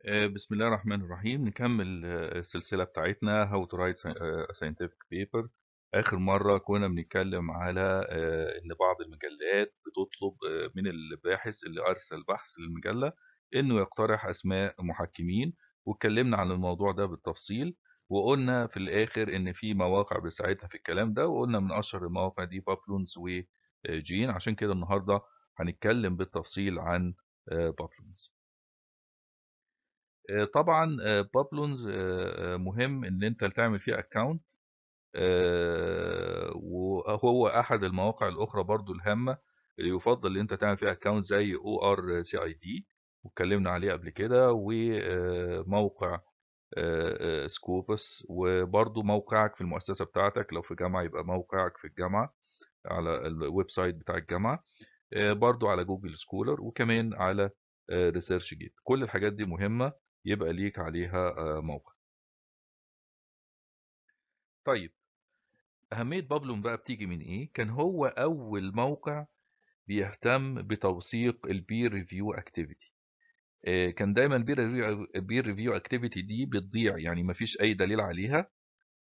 بسم الله الرحمن الرحيم. نكمل السلسلة بتاعتنا How to write a scientific paper. آخر مرة كنا بنتكلم على إن بعض المجلات بتطلب من الباحث اللي أرسل بحث للمجلة إنه يقترح أسماء محكمين، واتكلمنا عن الموضوع ده بالتفصيل، وقلنا في الآخر إن في مواقع بتساعدها في الكلام ده، وقلنا من أشهر المواقع دي بابلونز وجين. عشان كده النهاردة هنتكلم بالتفصيل عن بابلونز. طبعا بابلونز مهم ان انت تعمل فيه اكونت، وهو احد المواقع الاخرى برضو الهامه اللي يفضل ان انت تعمل فيها اكونت زي ORCID، واتكلمنا عليه قبل كده، وموقع سكوبس، وبرضو موقعك في المؤسسه بتاعتك. لو في جامعه يبقى موقعك في الجامعه على الويب سايت بتاع الجامعه، برضو على جوجل سكولر، وكمان على ريسيرش جيت. كل الحاجات دي مهمة يبقى ليك عليها موقع. طيب، أهمية بابلون بقى بتيجي من إيه؟ كان هو أول موقع بيهتم بتوثيق البير ريفيو اكتيفيتي. كان دايما البير ريفيو اكتيفيتي دي بتضيع، يعني مفيش أي دليل عليها.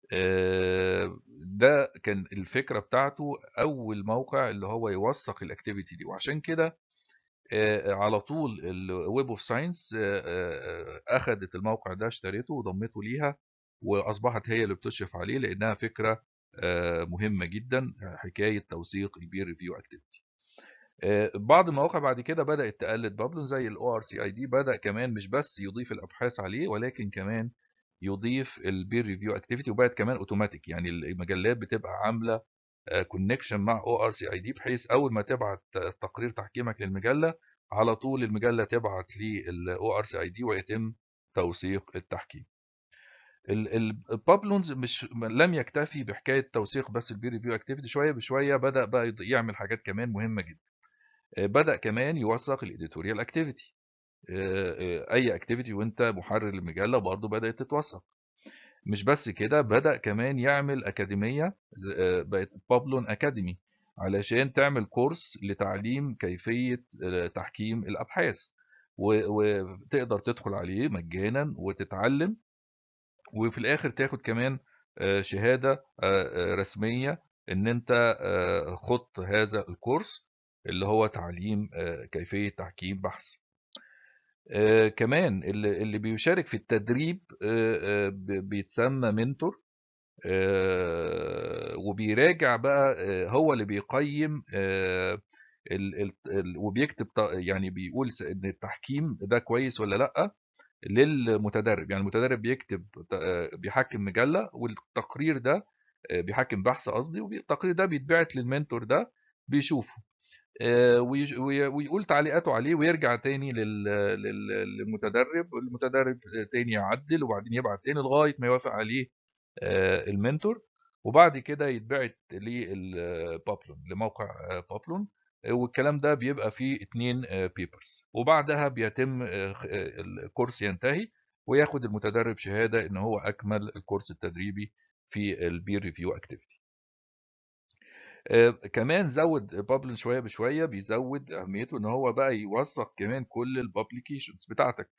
ده كان الفكرة بتاعته، أول موقع اللي هو يوثق الاكتيفيتي دي. وعشان كده على طول الويب اوف ساينس اخذت الموقع ده، اشتريته وضمته ليها، واصبحت هي اللي بتشرف عليه، لانها فكره مهمه جدا، حكايه توثيق البير ريفيو اكتيفيتي. بعض المواقع بعد كده بدات تقلد بابلون، زي ORCID، بدا كمان مش بس يضيف الابحاث عليه، ولكن كمان يضيف البير ريفيو اكتيفيتي، وبقت كمان اوتوماتيك. يعني المجلات بتبقى عامله كونكشن مع ORCID، بحيث اول ما تبعت تقرير تحكيمك للمجله، على طول المجله تبعت للORCID ويتم توثيق التحكيم. البابلونز مش لم يكتفي بحكايه توثيق بس البير ريفيو اكتيفيتي، شويه بشويه بدا بقى يعمل حاجات كمان مهمه جدا. بدا كمان يوثق الاديتوريال اكتيفيتي. اي اكتيفيتي وانت محرر المجله برضه بدات تتوثق. مش بس كده، بدأ كمان يعمل أكاديمية، بقت بابلون أكاديمي، علشان تعمل كورس لتعليم كيفية تحكيم الأبحاث، وتقدر تدخل عليه مجانا وتتعلم، وفي الآخر تاخد كمان شهادة رسمية إن أنت خضت هذا الكورس اللي هو تعليم كيفية تحكيم بحث. كمان اللي بيشارك في التدريب بيتسمى منتور، وبيراجع بقى، هو اللي بيقيم وبيكتب يعني بيقول ان التحكيم ده كويس ولا لا للمتدرب. يعني المتدرب بيكتب بيحكم مجلة، والتقرير ده بيحكم بحث قصدي، والتقرير ده بيتبعت للمنتور ده بيشوفه، ويقول تعليقاته عليه، ويرجع تاني للمتدرب، المتدرب تاني يعدل، وبعدين يبعت تاني لغاية ما يوافق عليه المنتور، وبعد كده يتبعت للبابلون، لموقع بابلون. والكلام ده بيبقى فيه 2 بيبرز، وبعدها بيتم الكورس ينتهي، وياخد المتدرب شهادة ان هو اكمل الكورس التدريبي في البير ريفيو اكتيفيتي. كمان زود بابلون شويه بشويه، بيزود اهميته ان هو بقى يوثق كمان كل البابليكيشنز بتاعتك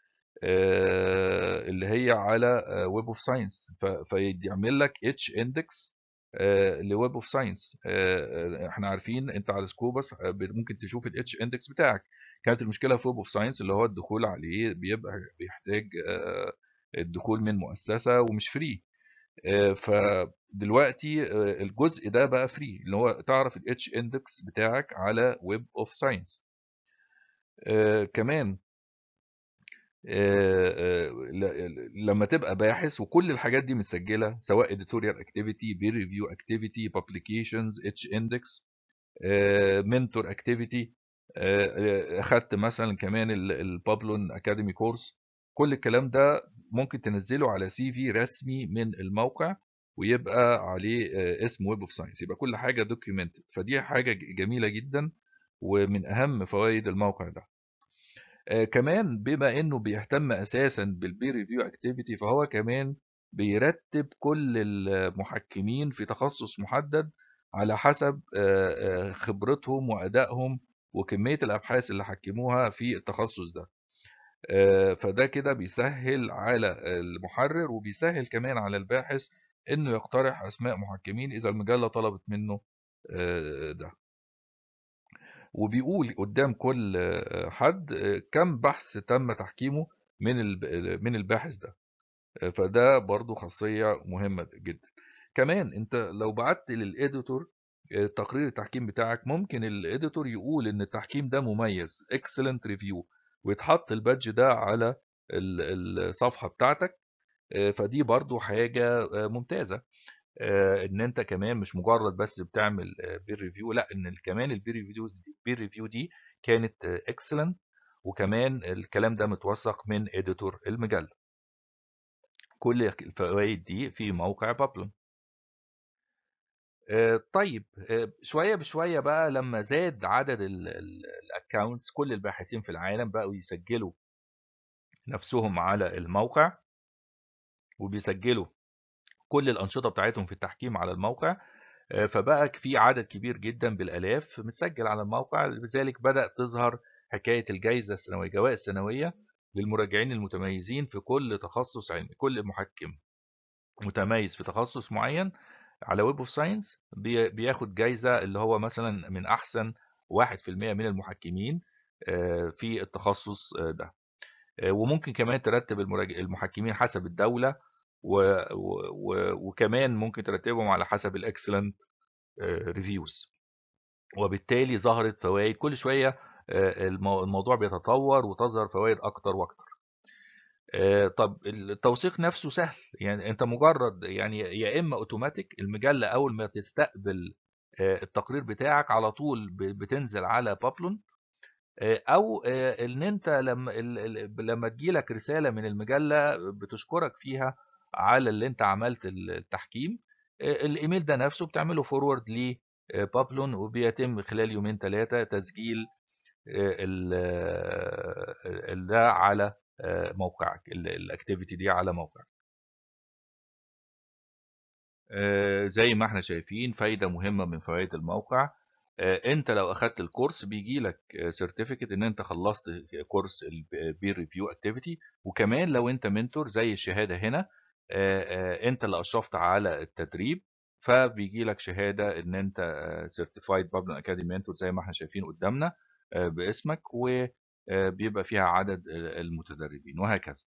اللي هي على ويب اوف ساينس، فيعمل لك اتش اندكس لويب اوف ساينس. احنا عارفين انت على سكوبس ممكن تشوف الاتش اندكس بتاعك. كانت المشكله في ويب اوف ساينس اللي هو الدخول عليه بيبقى بيحتاج الدخول من مؤسسه ومش فري. فدلوقتي الجزء ده بقى فري، اللي هو تعرف الاتش اندكس بتاعك على ويب اوف ساينس. كمان لما تبقى باحث وكل الحاجات دي مسجله، سواء editorial activity، peer review activity، publications، اتش اندكس، منتور اكتيفيتي، اخدت مثلا كمان البابلون اكاديمي كورس، كل الكلام ده ممكن تنزله على CV رسمي من الموقع، ويبقى عليه اسم ويب اوف ساينس، يبقى كل حاجه دوكيومنتد. فدي حاجه جميله جدا، ومن اهم فوائد الموقع ده. كمان بما انه بيهتم اساسا بالبير ريفيو اكتيفيتي، فهو كمان بيرتب كل المحكمين في تخصص محدد على حسب خبرتهم وادائهم وكميه الابحاث اللي حكموها في التخصص ده. فده كده بيسهل على المحرر وبيسهل كمان على الباحث انه يقترح اسماء محكمين اذا المجله طلبت منه ده. وبيقول قدام كل حد كم بحث تم تحكيمه من الباحث ده. فده برضو خاصية مهمة جدا. كمان انت لو بعت للإديتور تقرير التحكيم بتاعك، ممكن الإديتور يقول ان التحكيم ده مميز excellent review، ويتحط البادج ده على الصفحة بتاعتك. فدي برضو حاجة ممتازة. ان انت كمان مش مجرد بس بتعمل بير ريفيو، لا، ان كمان البير ريفيو دي كانت اكسلنت، وكمان الكلام ده متوثق من اديتور المجله. كل الفوائد دي في موقع بابلون. طيب، شويه بشويه بقى لما زاد عدد الاكونتس، كل الباحثين في العالم بقوا يسجلوا نفسهم على الموقع، وبيسجلوا كل الانشطه بتاعتهم في التحكيم على الموقع. فبقى في عدد كبير جدا بالآلاف مسجل على الموقع. لذلك بدأ تظهر حكاية الجائزة السنوية، جوائز سنوية للمراجعين المتميزين في كل تخصص علمي. كل محكم متميز في تخصص معين على ويب اوف ساينس بياخد جايزة، اللي هو مثلا من أحسن 1% من المحكمين في التخصص ده. وممكن كمان ترتب المحكمين حسب الدولة، وكمان ممكن ترتبهم على حسب الاكسلنت ريفيوز. وبالتالي ظهرت فوائد كل شويه. الموضوع بيتطور وتظهر فوائد اكتر واكتر. طب التوثيق نفسه سهل، يعني انت مجرد يعني يا اما اوتوماتيك، المجله اول ما تستقبل التقرير بتاعك على طول بتنزل على بابلون، او ان انت لما تجيلك رساله من المجله بتشكرك فيها على اللي انت عملت التحكيم، الايميل ده نفسه بتعمله فورورد لبابلون، وبيتم خلال يومين ثلاثه تسجيل ده على موقعك، الاكتيفيتي دي على موقعك. زي ما احنا شايفين فايدة مهمة من فوائد الموقع. انت لو اخدت الكورس بيجي لك سيرتيفيكت ان انت خلصت كورس البير ريفيو اكتيفيتي. وكمان لو انت منتور زي الشهادة هنا، انت اللي اشرفت على التدريب، فبيجي لك شهادة ان انت سيرتيفايد بابلون اكاديمي منتور زي ما احنا شايفين قدامنا باسمك، وبيبقى فيها عدد المتدربين وهكذا.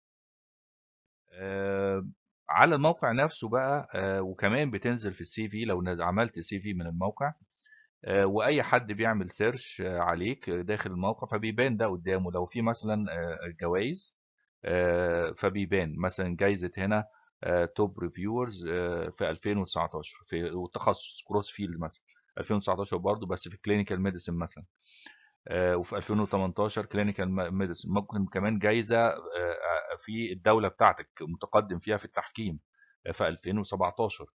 آه، على الموقع نفسه بقى، وكمان بتنزل في السي في لو عملت سي في من الموقع. واي حد بيعمل سيرش عليك داخل الموقع فبيبان ده قدامه. لو في مثلا جوائز، فبيبان مثلا جايزة هنا توب ريفيورز في 2019 في التخصص كروس فيلد مثلا، 2019 برضه بس في كلينيكال ميديسن مثلا. وفي 2018 كلينيكال ميديسن. ممكن كمان جايزة في الدولة بتاعتك متقدم فيها في التحكيم في 2017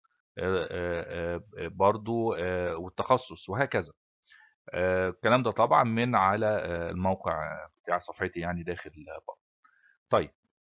برضو، والتخصص وهكذا. الكلام ده طبعا من على الموقع بتاع صفحتي يعني داخل بابل. طيب،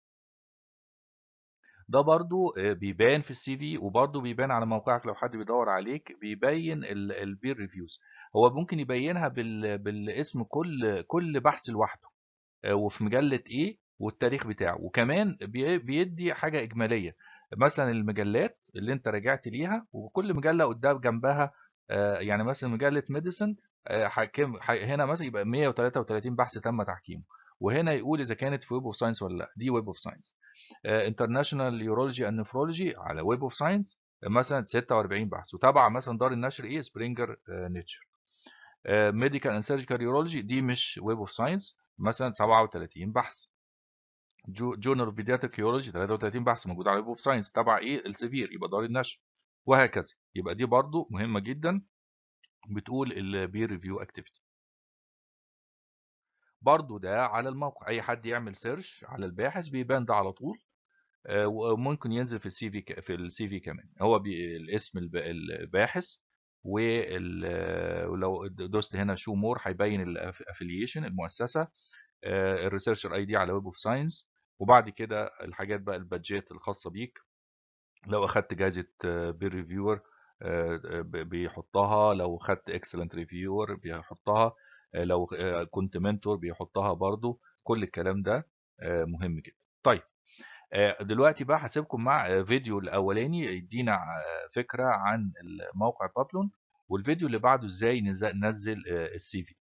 ده برضو بيبان في السي في، وبرضو بيبان على موقعك لو حد بيدور عليك بيبين البير ريفيوز. هو ممكن يبينها بالاسم كل بحث لوحده، وفي مجلة ايه والتاريخ بتاعه. وكمان بيدي حاجة إجمالية، مثلا المجلات اللي انت رجعت ليها، وكل مجلة قدام جنبها يعني مثلا مجلة ميديسن هنا مثلا يبقى 133 بحث تم تحكيمه، وهنا يقول اذا كانت في ويب اوف ساينس ولا لا. دي ويب اوف ساينس. انترناشونال يورولوجي اند نفرولوجي على ويب اوف ساينس مثلا 46 بحث، وتابع مثلا دار النشر ايه سبرينجر نيتشر. ميديكال اند سيرجيكال يورولوجي دي مش ويب اوف ساينس مثلا 37 بحث. جورنال اوف بيدياتريك يورولوجي 33 بحث موجود على ويب اوف ساينس تبع ايه السيفير يبقى دار النشر، وهكذا. يبقى دي برضو مهمه جدا بتقول البير ريفيو اكتيفيتي. برضو ده على الموقع، اي حد يعمل سيرش على الباحث بيبان ده على طول. وممكن ينزل في السي في في السي في كمان هو الاسم الباحث. ولو دوست هنا شو مور هيبين الافiliation المؤسسه، الريسيرشر اي دي على ويب اوف ساينس. وبعد كده الحاجات بقى البادجات الخاصه بيك، لو اخدت جائزه بير ريفيور بيحطها، لو اخدت اكسلنت ريفيور بيحطها، لو كنت منتور بيحطها برضو، كل الكلام ده مهم جدا. طيب دلوقتي بقى هسيبكم مع فيديو الاولاني يدينا فكره عن موقع بابلون، والفيديو اللي بعده ازاي ننزل السي في.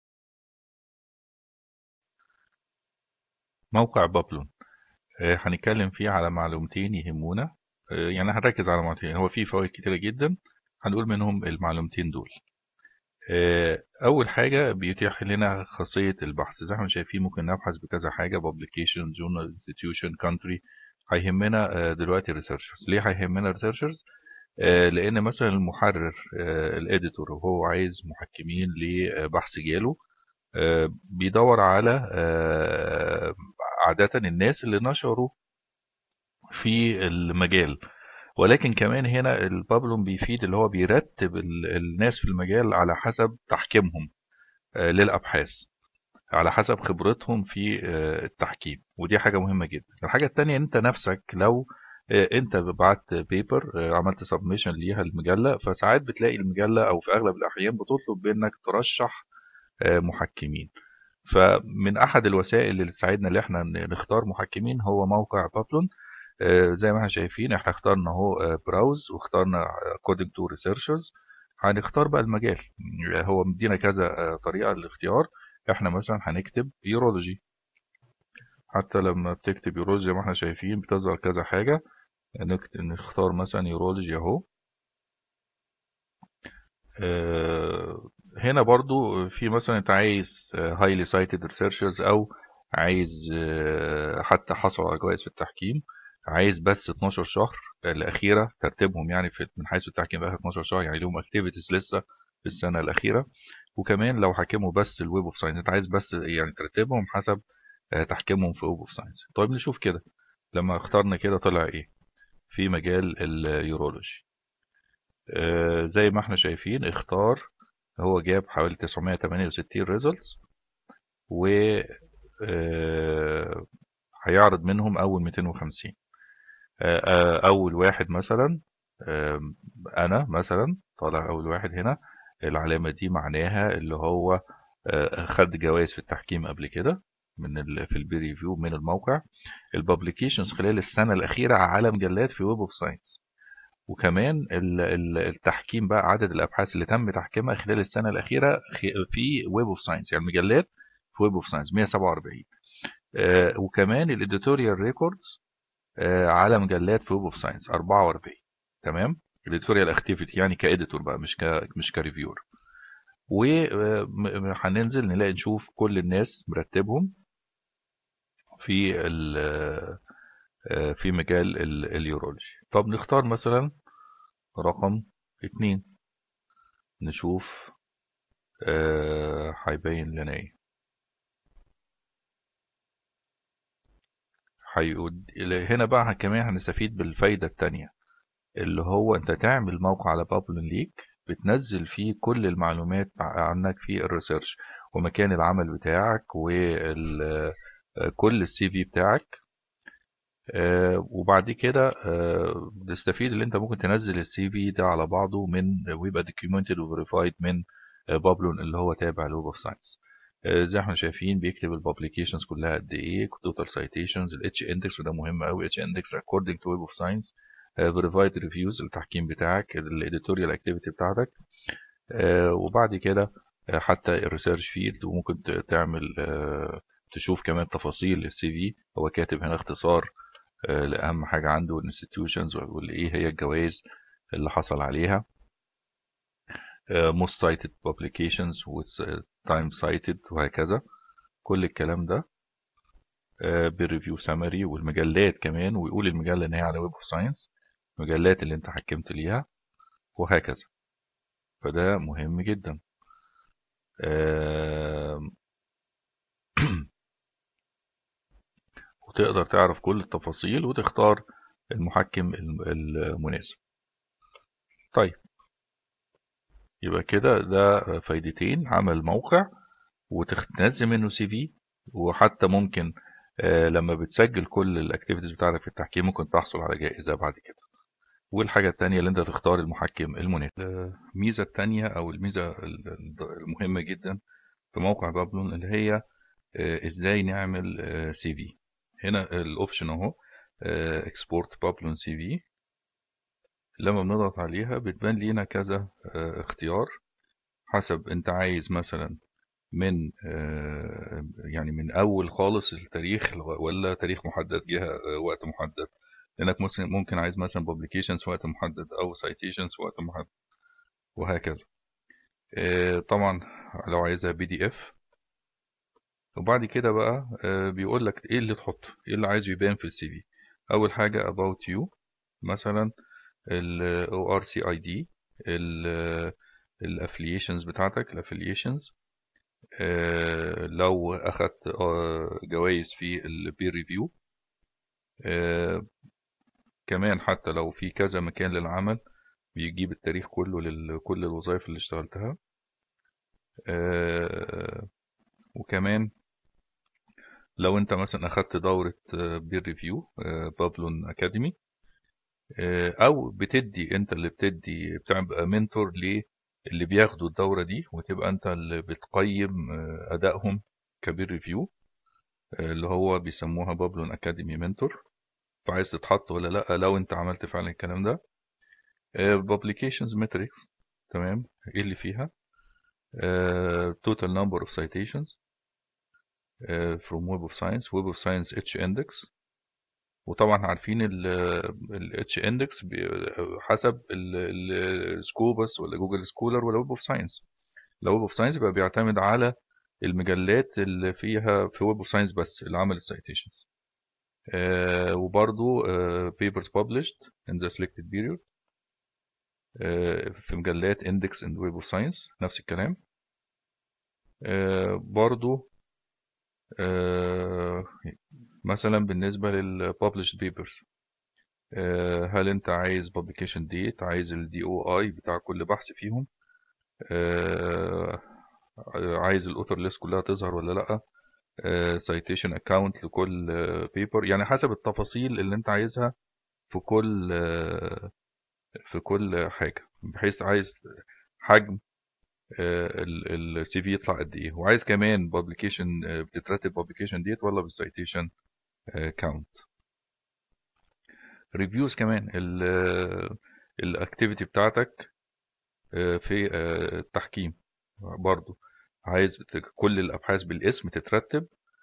موقع بابلون هنتكلم فيه على معلومتين يهمونا، يعني هنركز على معلومتين، هو فيه فوائد كتيره جدا، هنقول منهم المعلومتين دول. اول حاجه بيتيح لنا خاصيه البحث، زي ما شايفين ممكن نبحث بكذا حاجه: publication, journal, institution, country. هيهمنا دلوقتي researchers. ليه هيهمنا researchers؟ لان مثلا المحرر الاديتور وهو عايز محكمين لبحث جاله، بيدور على عادة الناس اللي نشروا في المجال، ولكن كمان هنا البابلون بيفيد اللي هو بيرتب الناس في المجال على حسب تحكيمهم للأبحاث، على حسب خبرتهم في التحكيم، ودي حاجة مهمة جدا. الحاجة التانية، انت نفسك لو انت بعت بيبر عملت سبميشن ليها المجلة، فساعات بتلاقي المجلة او في اغلب الاحيان بتطلب منك ترشح محكمين. فمن احد الوسائل اللي تساعدنا ان احنا نختار محكمين هو موقع بابلون. زي ما احنا شايفين احنا اخترنا اهو براوز، واخترنا according to researchers. هنختار بقى المجال، هو مدينا كذا طريقة للاختيار. احنا مثلا هنكتب يورولوجي، حتى لما بتكتب يورولوجي زي ما احنا شايفين بتظهر كذا حاجة. نختار مثلا يورولوجي اهو. هنا برضو في مثلا انت عايز highly cited researchers، او عايز حتى حصلوا على جوائز في التحكيم، عايز بس 12 شهر الأخيرة ترتيبهم، يعني من حيث التحكيم بقى 12 شهر، يعني لهم activities لسه في السنة الأخيرة. وكمان لو حكموا بس الويب اوف ساينس، انت عايز بس يعني ترتيبهم حسب تحكيمهم في ويب اوف ساينس. طيب نشوف كده لما اخترنا كده طلع ايه في مجال اليورولوجي. زي ما احنا شايفين اختار، هو جاب حوالي 968 ريزلتس، و هيعرض منهم اول 250. اول واحد مثلا انا مثلا طالع اول واحد هنا، العلامة دي معناها اللي هو خد جوائز في التحكيم قبل كده في البي ريفيو من الموقع. الببليكيشنز خلال السنة الأخيرة على مجلات في ويب اوف ساينس، وكمان التحكيم بقى عدد الابحاث اللي تم تحكيمها خلال السنه الاخيره في ويب اوف ساينس، يعني مجلات في ويب اوف ساينس 147. وكمان الاديتوريال ريكوردز على مجلات في ويب اوف ساينس 44. تمام، الاديتوريال اكتيفيتي يعني كاديتور بقى، مش كريفيور. وهننزل نلاقي نشوف كل الناس مرتبهم في في مجال اليورولوجي. طب نختار مثلا رقم 2، نشوف هيبين لنا ايه. هنا بقى كمان هنستفيد بالفايدة التانية، اللي هو انت تعمل موقع على بابلون ليك بتنزل فيه كل المعلومات عنك في الريسيرش، ومكان العمل بتاعك، وكل السي في بتاعك. وبعد كده بتستفيد اللي انت ممكن تنزل السي في ده على بعضه ويبقى documented وفيريفايد من بابلون اللي هو تابع لويب اوف ساينس. زي ما احنا شايفين بيكتب الببليكيشنز كلها قد ايه، توتال سايتيشنز، الاتش اندكس، وده مهم قوي، اتش اندكس according to ويب اوف ساينس، فيريفايد ريفيوز التحكيم بتاعك، الاديتوريال اكتيفيتي بتاعتك. وبعد كده حتى الريسيرش فيلد، وممكن تعمل تشوف كمان تفاصيل السي في. هو كاتب هنا اختصار لأهم حاجة عنده الانستتيوشنز، واللي هي الجوائز اللي حصل عليها، most cited publications with time cited، وهكذا كل الكلام ده بالريفيو سامري، والمجلات كمان، ويقول المجلة ان هي على ويب اوف ساينس، المجلات اللي انت حكمت ليها، وهكذا. فده مهم جدا. وتقدر تعرف كل التفاصيل وتختار المحكم المناسب. طيب يبقى كده ده فايدتين: عمل موقع وتنزل منه سي في، وحتى ممكن لما بتسجل كل الاكتيفيتيز بتاعتك في التحكيم ممكن تحصل على جائزة بعد كده. والحاجة التانية اللي انت تختار المحكم المناسب. الميزة التانية او الميزة المهمة جدا في موقع بابلون اللي هي ازاي نعمل سي في. هنا الاوبشن اهو، اكسبورت بابلون سي في. لما بنضغط عليها بتبان لينا كذا اختيار، حسب انت عايز مثلا من يعني من اول خالص التاريخ، ولا تاريخ محدد جه وقت محدد. لانك ممكن عايز مثلا publications في وقت محدد او citations في وقت محدد وهكذا. طبعا لو عايزها PDF. وبعد كده بقى بيقول لك ايه اللي تحطه، ايه اللي عايزه يبان في السي في. اول حاجه about you، مثلا ال ORCID، الافليشنز بتاعتك، الافليشنز. لو اخدت جوائز في البير ريفيو. كمان حتى لو في كذا مكان للعمل بيجيب التاريخ كله لكل الوظائف اللي اشتغلتها. وكمان لو انت مثلا اخدت دورة بير ريفيو بابلون اكاديمي، او بتدي، انت اللي بتبقى منتور اللي بياخدوا الدورة دي، وتبقى انت اللي بتقيم ادائهم كبير ريفيو، اللي هو بيسموها بابلون اكاديمي منتور. فعايز تتحط ولا لا لو انت عملت فعلا الكلام ده. publications metrics، تمام، ايه اللي فيها. total number of citations from Web of Science، Web of Science H-index. وطبعا عارفين ال H-index حسب السكوبس ولا جوجل سكولر ولا Web of Science. لو Web of Science يبقى بيعتمد على المجلات اللي فيها في Web of Science بس اللي عمل السيتيشنز. وبرضو papers published in the selected period في مجلات Index and Web of Science نفس الكلام. برضو مثلا بالنسبة للpublished papers، هل انت عايز publication date، عايز ال DOI بتاع كل بحث فيهم، عايز الاوثر ليست كلها تظهر ولا لا، citation account لكل paper، يعني حسب التفاصيل اللي انت عايزها في كل حاجة، بحيث عايز حجم السي في يطلع قد ايه، وعايز كمان publication بتترتب publication date ولا بالcitation count. ريفيوز كمان الاكتيفيتي بتاعتك في التحكيم برضو، عايز كل الابحاث بالاسم تترتب،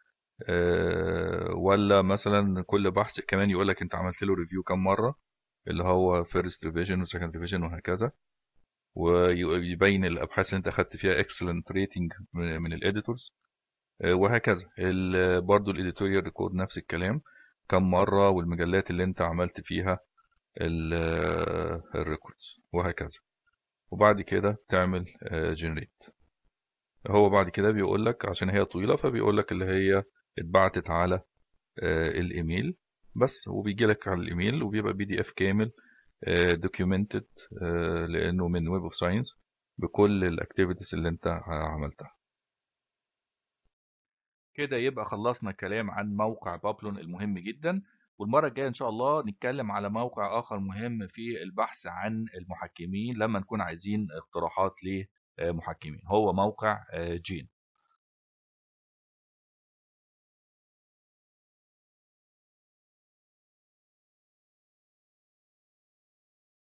ولا مثلا كل بحث كمان يقولك انت عملت له ريفيو كم مره، اللي هو فيرست ريفيجن وسكند ريفيجن وهكذا، ويبين الابحاث اللي انت اخدت فيها اكسلنت ريتنج من الاديتورز وهكذا. برضو الاديتوريال ريكورد نفس الكلام، كم مره، والمجلات اللي انت عملت فيها الريكوردز وهكذا. وبعد كده تعمل جنريت. هو بعد كده بيقول لك عشان هي طويله، فبيقول لك اللي هي اتبعتت على الايميل بس، وبيجي لك على الايميل وبيبقى PDF كامل دوكيومنتد، لانه من ويب اوف ساينس بكل الاكتيفيتيز اللي انت عملتها. كده يبقى خلصنا الكلام عن موقع بابلون المهم جدا. والمرة الجاية إن شاء الله نتكلم على موقع آخر مهم في البحث عن المحكمين لما نكون عايزين اقتراحات لمحكمين، هو موقع جين.